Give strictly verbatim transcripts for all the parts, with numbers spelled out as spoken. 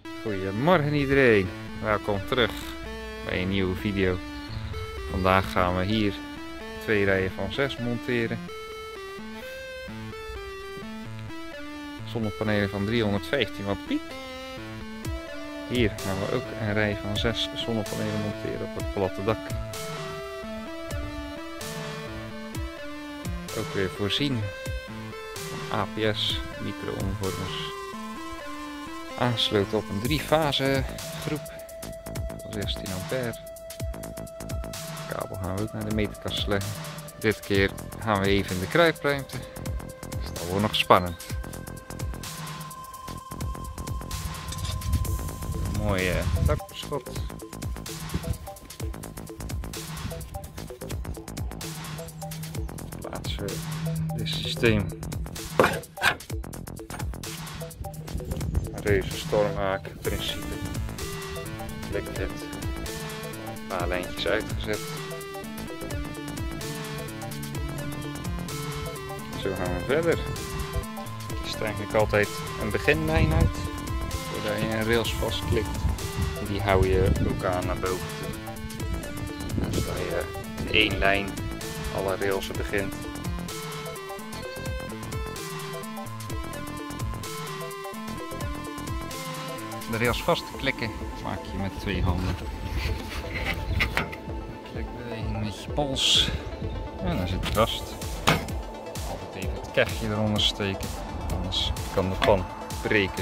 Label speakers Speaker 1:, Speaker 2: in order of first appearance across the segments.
Speaker 1: Goedemorgen iedereen, welkom terug bij een nieuwe video. Vandaag gaan we hier twee rijen van zes monteren. Zonnepanelen van driehonderdvijftien watt piek. Hier gaan we ook een rij van zes zonnepanelen monteren op het platte dak. Ook weer voorzien van A P S micro-omvormers. Aangesloten op een drie fase groep van zestien ampère. De kabel gaan we ook naar de meterkast leggen. Dit keer gaan we even in de kruipruimte. Dus dat wordt nog spannend. Een mooie dakbeschot. Plaatsen we dit systeem. Reuze stormhaak principe. Klikt het. Een paar lijntjes uitgezet. Zo gaan we verder. Kies er eigenlijk altijd een beginlijn uit. Zodat je een rails vastklikt. Die hou je ook aan naar boven toe. En zodat je in één lijn alle railsen begint. De rails vast te klikken maak je met twee handen. Klikbeweging met je pols. En dan zit het vast. Altijd even het kegje eronder steken, anders kan de pan breken.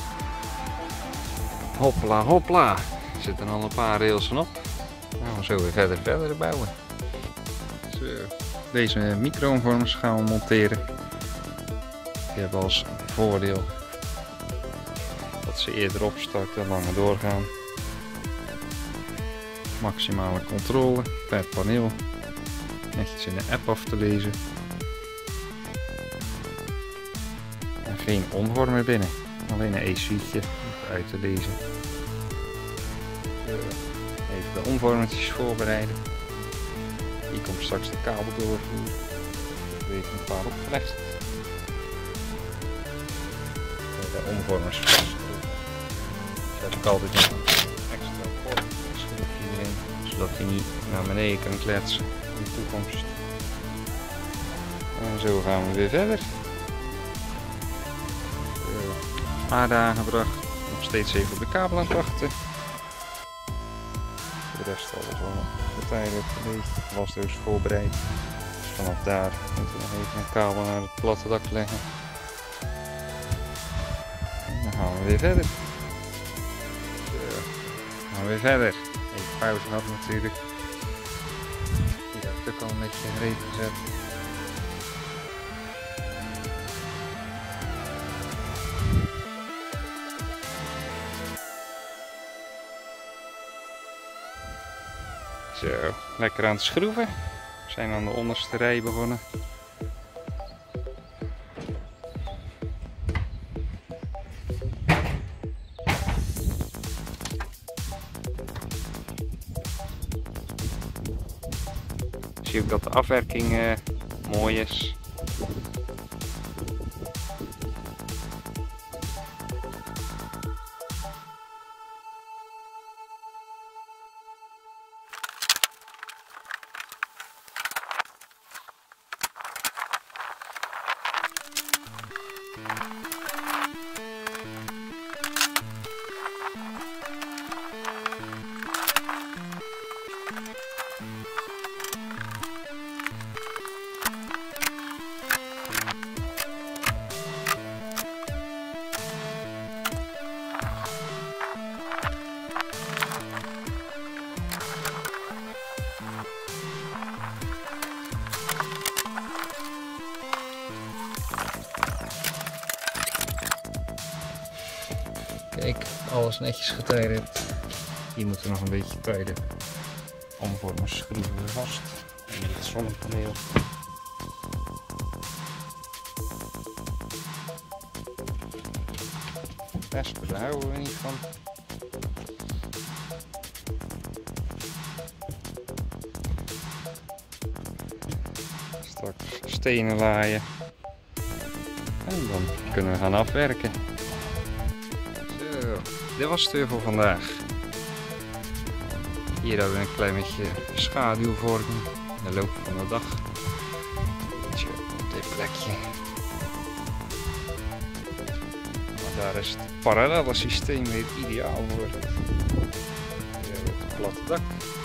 Speaker 1: Hopla hopla, er zitten al een paar railsen op. Nou, we zo weer verder verder bouwen. Zo, deze micro-omvormers gaan we monteren. Die hebben als voordeel dat ze eerder opstarten en langer doorgaan. Maximale controle per paneel. Netjes in de app af te lezen. En geen omvormer binnen. Alleen een E C U'tje om uit te lezen. Even de omvormertjes voorbereiden. Hier komt straks de kabel doorvoeren. Er even een paar opgelegd. De omvormers vast. Zet ik altijd nog een extra schroefje erin, zodat hij niet naar beneden kan kletsen in de toekomst. En zo gaan we weer verder. Uh, aarde aangebracht, nog steeds even op de kabel aan het wachten. De rest alles al getijden, een beetje wasdoos voorbereid. Dus vanaf daar moeten we nog even een kabel naar het platte dak leggen. En dan gaan we weer verder. Gaan we weer verder. Even pauze gehad natuurlijk. Hier heb ik ook al een beetje gereed gezet. Zo, lekker aan het schroeven. We zijn aan de onderste rij begonnen. Zie ook dat de afwerking uh, mooi is. Kijk, alles netjes getijden. Hier moeten we nog een beetje tijden. Omvormers schroeven we vast. En het zonnepaneel. Wespen, daar houden we niet van. Straks stenen laaien. En dan kunnen we gaan afwerken. Zo. dit was het weer voor vandaag. Hier hebben we een klein beetje schaduwvorming in de loop van de dag. Beetje op dit plekje. Maar daar is het parallelle systeem weer ideaal voor. Hier hebben we het platte dak.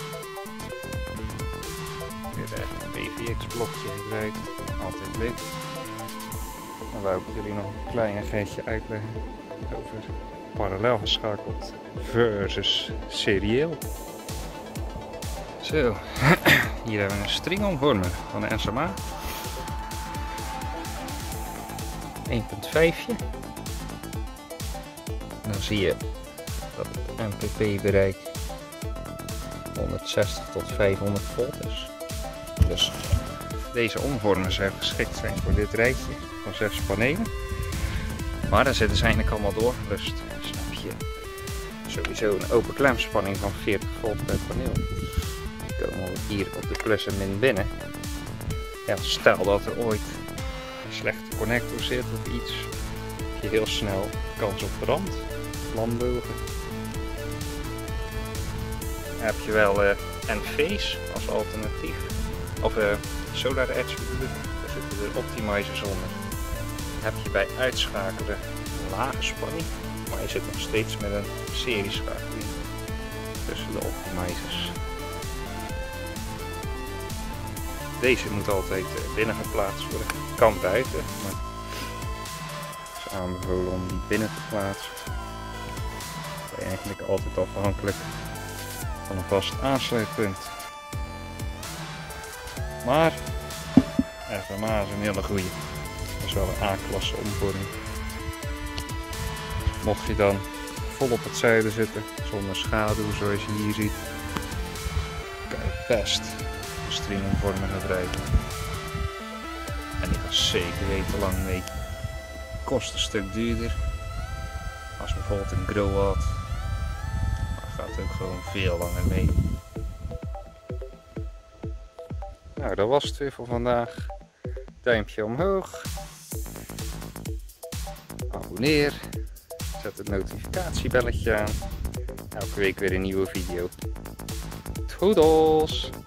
Speaker 1: Weer een P V X blokje gebruikt. Altijd leuk. Dan wou ik jullie nog een kleinigheidje uitleggen over parallel geschakeld versus serieel. Zo, hier hebben we een stringomvormer van de S M A. één punt vijf. Dan zie je dat het M P P bereik honderdzestig tot vijfhonderd volt is. Dus deze omvormers zou geschikt zijn voor dit rijtje van zes panelen. Maar daar zitten ze eigenlijk allemaal doorgerust. Snap je? Sowieso een open klemspanning van veertig volt per paneel. Die komen hier op de plus en min binnen. Ja, stel dat er ooit een slechte connector zit of iets, heb je heel snel kans op brand, vlambogen. Dan heb je wel uh, N V's als alternatief. Of uh, Solar Edge bedoel ik. Daar zitten er optimizers onder. Dan heb je bij uitschakelen een lage spanning, maar je zit nog steeds met een serieschakeling tussen de optimizers. Deze moet altijd binnen geplaatst worden. Kan buiten, maar het is aanbevolen om die binnen te plaatsen. Dan ben je eigenlijk altijd afhankelijk van een vast aansluitpunt. Maar F M A is een hele goede. Dat is wel een A-klasse omvorming. Mocht je dan vol op het zuiden zitten, zonder schaduw zoals je hier ziet, kan je best een stringomvormer gebruiken. En die gaat zeker weten lang mee. Kost een stuk duurder. Als bijvoorbeeld een grow had, maar gaat ook gewoon veel langer mee. Nou, dat was het weer voor vandaag. Duimpje omhoog. Abonneer. Zet het notificatiebelletje aan. Elke week weer een nieuwe video. Toedels!